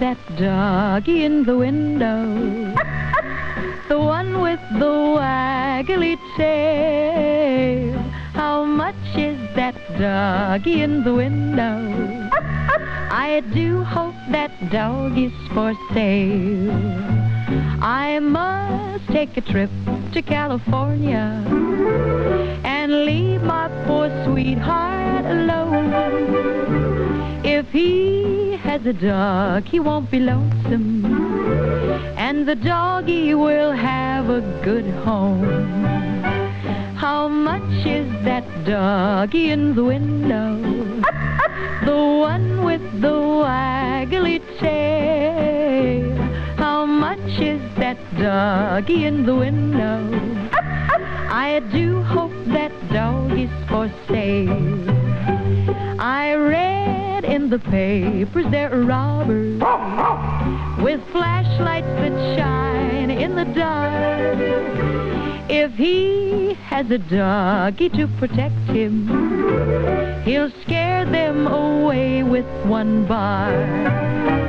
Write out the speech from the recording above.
that doggy in the window? The one with the waggly tail. How much is that doggy in the window? I do hope that dog is for sale. I must take a trip to California and leave my poor sweetheart alone. If he has a dog, he won't be lonesome, and the doggy will have a good home. How much is that doggy in the window? The one with the waggly tail. How much is that doggy in the window? I do hope that dog is for sale. I read in the papers there are robbers with flashlights that shine in the dark. If he has a doggy to protect him, he'll scare them away with one bark.